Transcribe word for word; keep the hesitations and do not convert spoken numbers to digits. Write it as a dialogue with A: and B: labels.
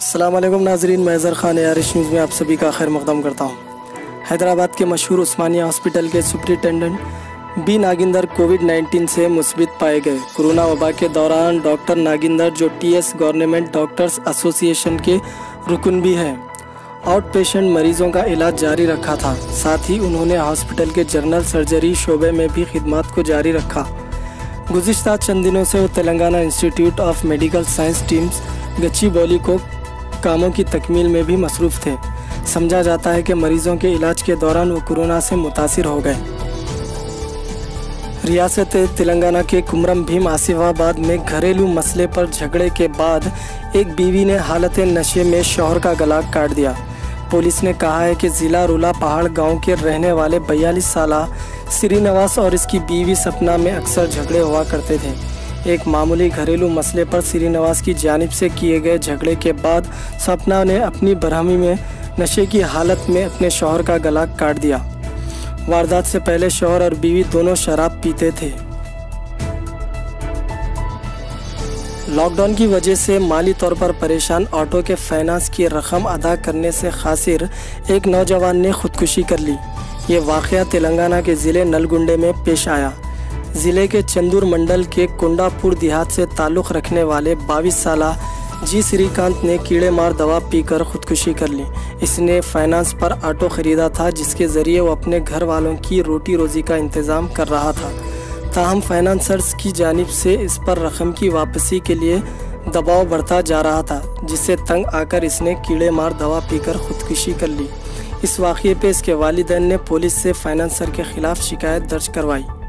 A: السلام علیکم ناظرین، میں اظہر خان یارش نیوز میں آپ سبھی کا خیر مقدم کرتا ہوں۔ حیدرآباد کے مشہور عثمانیہ ہاسپٹل کے سپرنٹینڈنٹ بی ناگندر کووڈ نائنٹین سے مثبت پائے گئے۔ کورونا وبا کے دوران ڈاکٹر ناگندر، جو ٹی ایس گورنمنٹ ڈاکٹرز ایسوسی ایشن کے رکن بھی ہیں، آؤٹ پیشنٹ مریضوں کا علاج جاری رکھا تھا۔ ساتھ ہی انہوں نے ہاسپٹل کے جنرل سرجری شعبے میں بھی خدمات کو جاری رکھا۔ گزشتہ چند دنوں سے وہ Telangana institute of medical science TIMS Gachibowli کو کاموں کی تکمیل میں بھی مصروف تھے۔ سمجھا جاتا ہے کہ مریضوں کے علاج کے دوران وہ کورونا سے متاثر ہو گئے۔ ریاست تلنگانہ کے کمرم بھیم آصف آباد میں گھریلو مسئلے پر جھگڑے کے بعد ایک بیوی نے حالت نشے میں شوہر کا گلا کاٹ دیا۔ پولیس نے کہا ہے کہ ضلع رولا پہاڑ گاؤں کے رہنے والے بیالیس سالہ سری نواس اور اس کی بیوی سپنا میں اکثر جھگڑے ہوا کرتے تھے۔ ایک معمولی گھریلو مسئلے پر سری نواس کی جانب سے کیے گئے جھگڑے کے بعد سپنا نے اپنی برہمی میں نشے کی حالت میں اپنے شوہر کا گلا کاٹ دیا۔ واردات سے پہلے شوہر اور بیوی دونوں شراب پیتے تھے۔ لاک ڈاؤن کی وجہ سے مالی طور پر پریشان آٹو کے فائنانس کی رقم ادا کرنے سے قاصر ایک نوجوان نے خودکشی کر لی۔ یہ واقعہ تلنگانہ کے ضلع نلگنڈے میں پیش آیا۔ ضلع کے چندور منڈل کے کنڈا پور دیہات سے تعلق رکھنے والے بائیس سالہ جی سری کانت نے کیڑے مار دوا پی کر خودکشی کر لی۔ اس نے فائنانس پر آٹو خریدا تھا، جس کے ذریعے وہ اپنے گھر والوں کی روٹی روزی کا انتظام کر رہا تھا۔ تاہم فائنانسرز کی جانب سے اس پر رقم کی واپسی کے لیے دباؤ بڑھتا جا رہا تھا، جس سے تنگ آ کر اس نے کیڑے مار دوا پی کر خودکشی کر لی۔ اس واقعے پہ اس کے والدین نے پولیس سے فائنانسر کے خلاف شکایت درج کروائی۔